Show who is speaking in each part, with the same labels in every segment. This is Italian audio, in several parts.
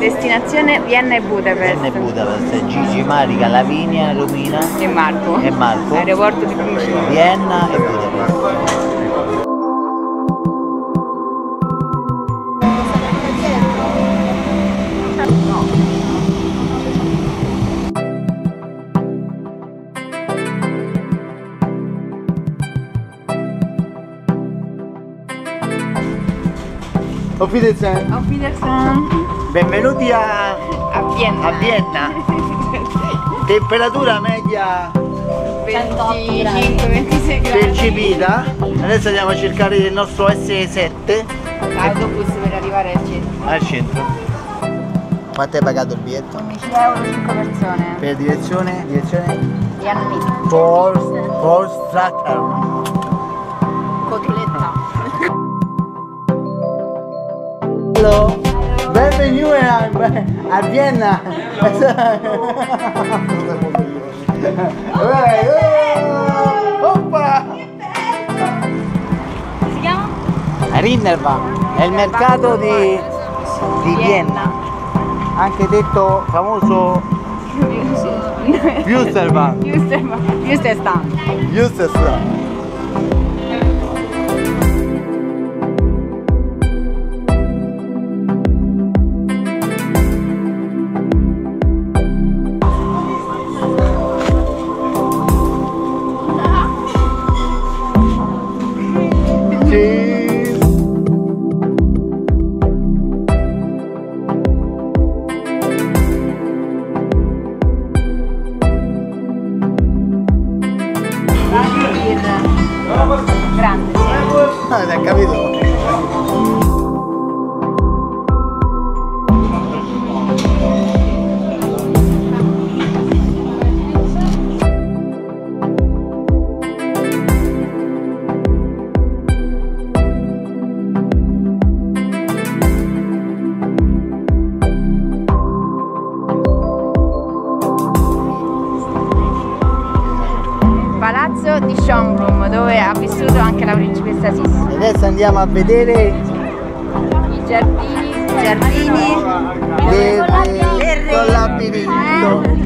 Speaker 1: Destinazione Vienna e Budapest.
Speaker 2: Vienna e Budapest, Gigi, Marica, Lavinia, Romina
Speaker 1: E Marco.
Speaker 2: e Marco.
Speaker 1: Aeroporto di Bruxelles.
Speaker 2: Vienna e Budapest.
Speaker 3: Auf Wiedersehen.
Speaker 1: Auf Wiedersehen.
Speaker 2: Benvenuti a
Speaker 1: Vienna.
Speaker 2: Vienna. Temperatura media
Speaker 1: 25-26 gradi.
Speaker 2: percepita. Adesso andiamo a cercare il nostro S7
Speaker 1: L'autobus per arrivare al centro.
Speaker 2: al centro. Quanto hai pagato il biglietto?
Speaker 1: 11 euro 5 persone.
Speaker 2: Per direzione?
Speaker 1: Vienna
Speaker 2: Forstrater.
Speaker 1: Cotoletta.
Speaker 2: Hello. Benvenuti a Vienna. Oppa!
Speaker 1: Si chiama?
Speaker 2: Rindervan è il mercato di Vienna, anche detto famoso Wustervan.
Speaker 1: Wusterstand. Grande, sì.
Speaker 2: Ah, hai capito?
Speaker 1: Palazzo di Schönbrunn, dove ha vissuto anche la principessa Sissi.
Speaker 2: Adesso andiamo a vedere
Speaker 1: I giardini
Speaker 2: del labirinto.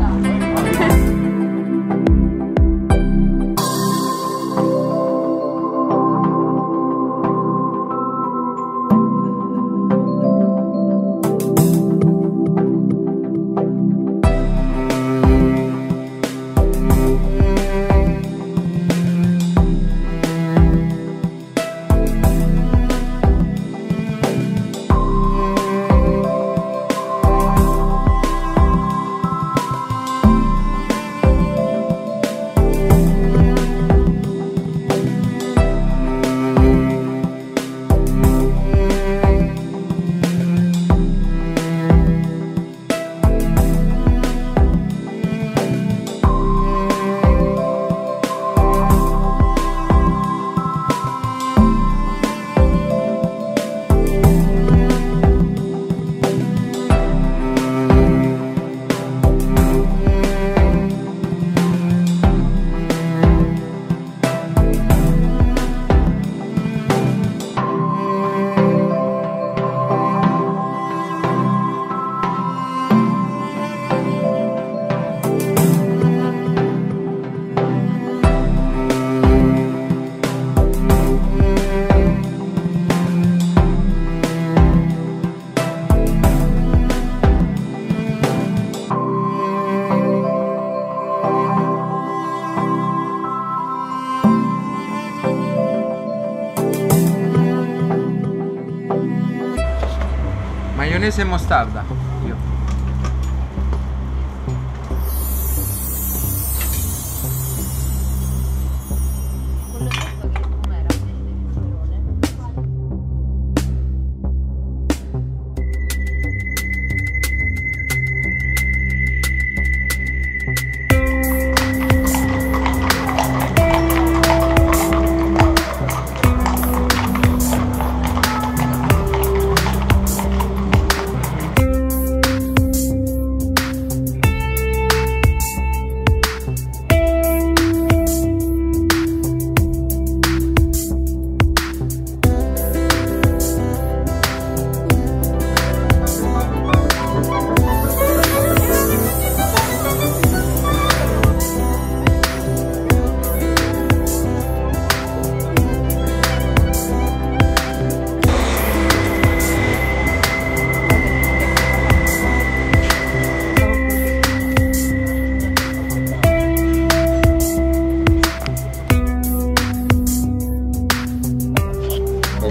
Speaker 3: Maionese e mostarda. Io.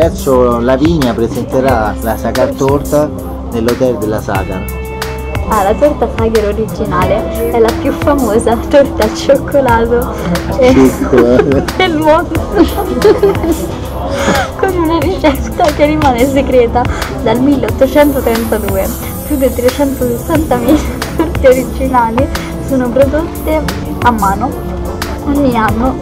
Speaker 2: Adesso Lavinia presenterà la Sagar torta nell'hotel della Sagar.
Speaker 4: Ah, la torta Sagar originale è la più famosa torta al cioccolato del mondo. Con una ricetta che rimane segreta dal 1832. Più di 360.000 torte originali sono prodotte a mano ogni anno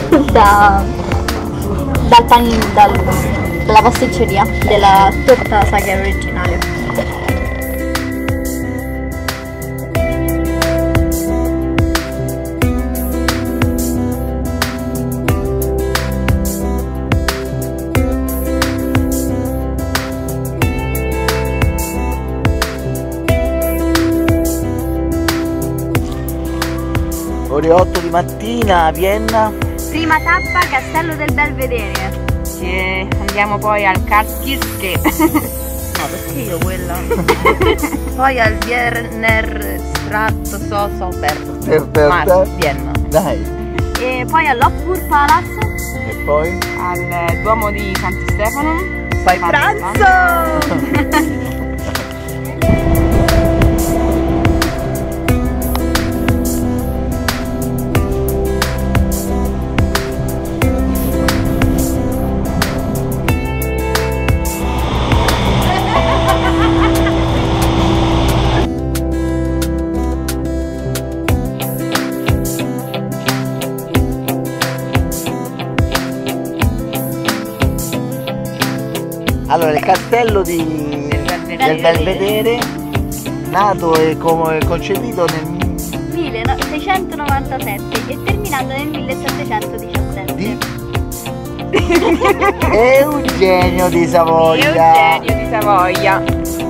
Speaker 4: dalla pasticceria della torta Sagar originale.
Speaker 2: Ore 8 di mattina a Vienna.
Speaker 4: Prima tappa Castello del Belvedere.
Speaker 1: E andiamo poi al Karlskirche.
Speaker 4: No, perché io quella? Poi al Wiener Stratosberg.
Speaker 1: Mars, Vienna.
Speaker 2: Dai.
Speaker 4: E poi all'Hofburg Palace.
Speaker 2: E poi?
Speaker 1: Al Duomo di Santi Stefano.
Speaker 4: Poi pranzo!
Speaker 2: Allora, il castello del Belvedere, nato e come concepito nel
Speaker 4: 1697 e terminato nel 1717.
Speaker 2: Eugenio di Savoia.
Speaker 1: Eugenio di Savoia.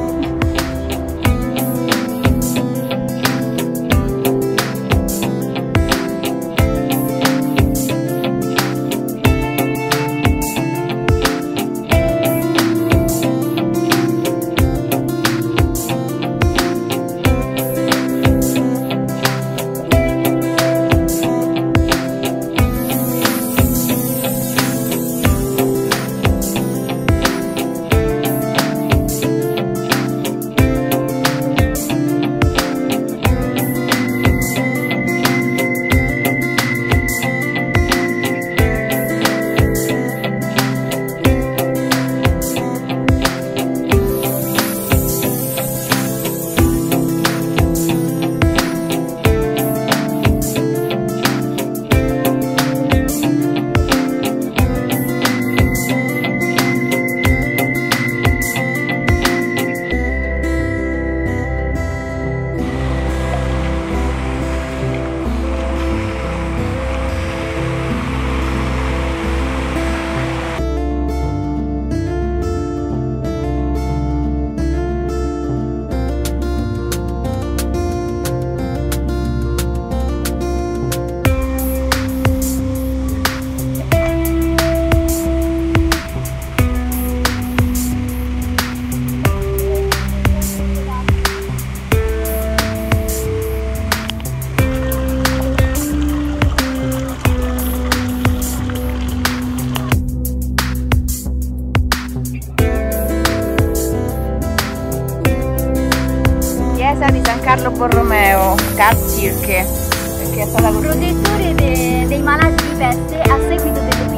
Speaker 1: Chiesa di San Carlo Borromeo, Karlskirche, perché è stata
Speaker 4: protettore dei malati di peste a seguito dell'epidemia.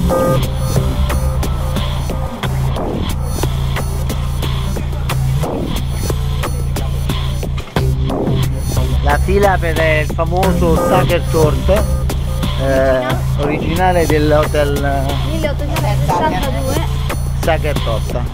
Speaker 2: La fila per il famoso Sacher Torte, originale dell'hotel
Speaker 4: 1862.
Speaker 2: Sacher Torta.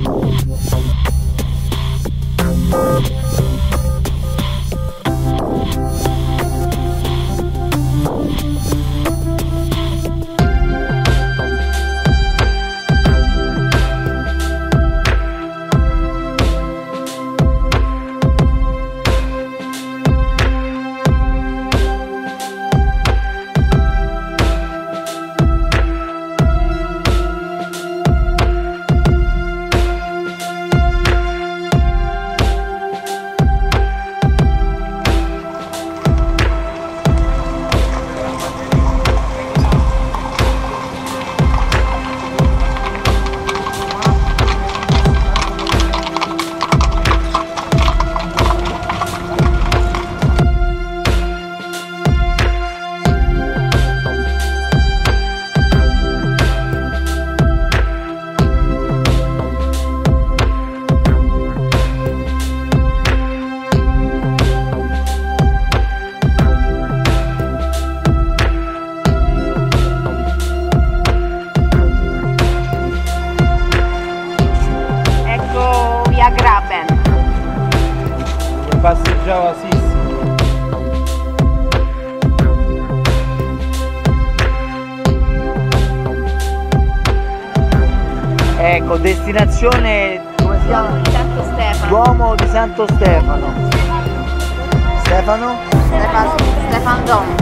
Speaker 3: Passeggiava Sissi.
Speaker 2: Ecco, destinazione, come si chiama?
Speaker 1: Santo Stefano.
Speaker 2: Duomo di Santo Stefano. Stefano?
Speaker 1: Stefano Dom.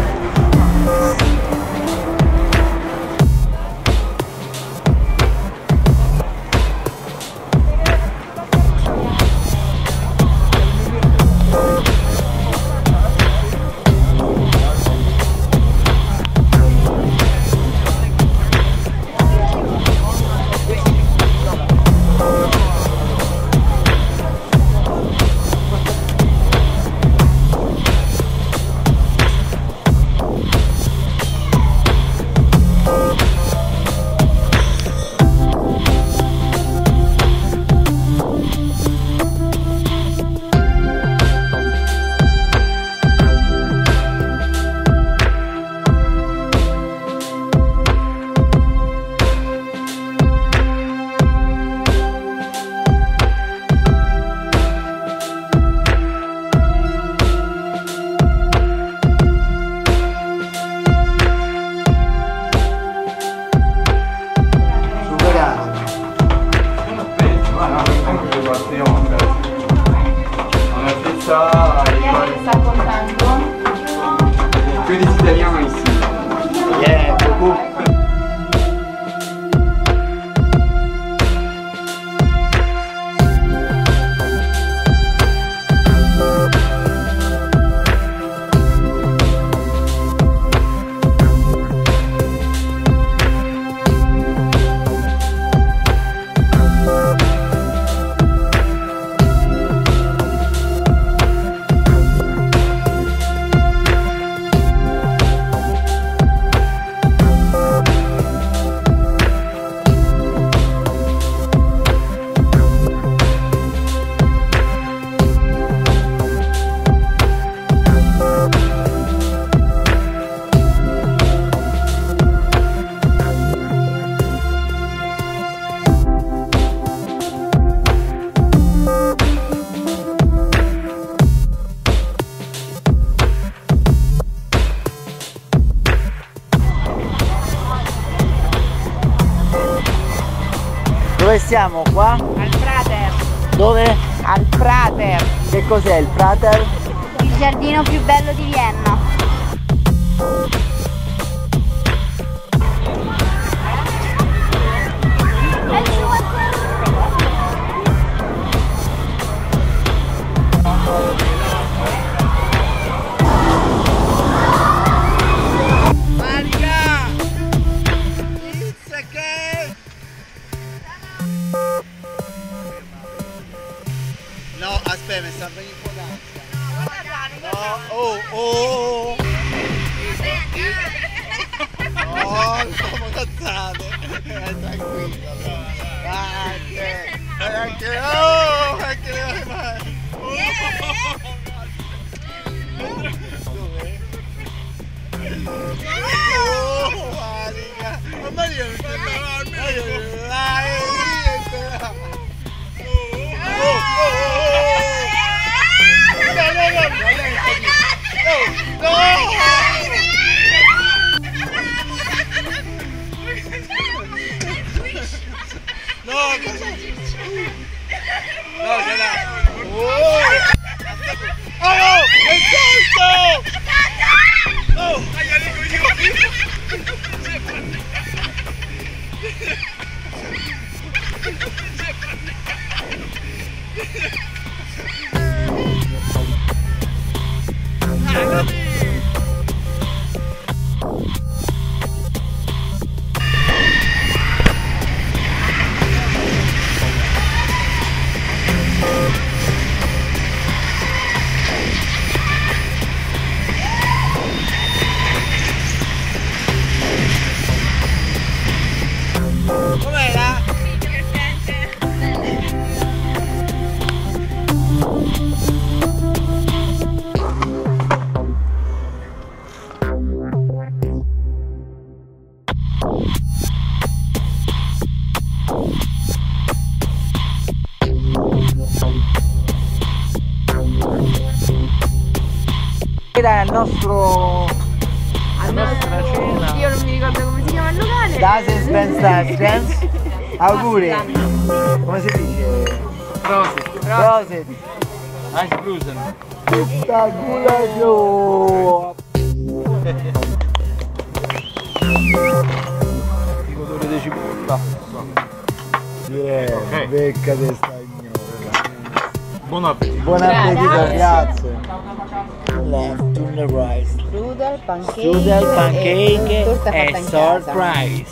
Speaker 1: Vediamo che sta contando.
Speaker 3: Quindi ci teniamo insieme.
Speaker 2: Yeah, Dove siamo qua?
Speaker 1: Al Prater.
Speaker 2: Dove?
Speaker 1: Al Prater.
Speaker 2: Che cos'è il Prater?
Speaker 4: Il giardino più bello di Vienna.
Speaker 2: No, aspetta, mi sta venendo un po' d'ansia. No, oh, oh, oh. Com'era? Era il nostro... la nostra cena.
Speaker 1: Io non mi ricordo come si chiama il locale.
Speaker 2: Das ist Benstagens. Auguri. Come si dice?
Speaker 3: Prosit.
Speaker 2: Prosit.
Speaker 3: Eisbrusen.
Speaker 2: Spettaculato.
Speaker 3: Il odore di cipolla.
Speaker 2: Becca di stagnola.
Speaker 3: Buon appetito.
Speaker 2: Buon appetito, grazie. Left to the right.
Speaker 1: Strudel, pancake,
Speaker 2: Strudel, pancake
Speaker 1: torta
Speaker 2: e
Speaker 1: fatta in casa.
Speaker 2: surprise.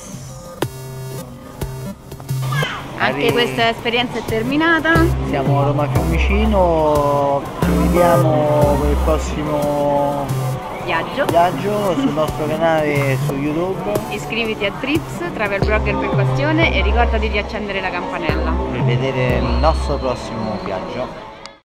Speaker 1: Anche questa esperienza è terminata.
Speaker 2: Siamo a Roma Fiumicino, ci vediamo per il prossimo viaggio sul nostro canale su YouTube.
Speaker 1: Iscriviti a Trips, Travel Blogger per passione, e ricordati di accendere la campanella.
Speaker 2: Per vedere il nostro prossimo viaggio.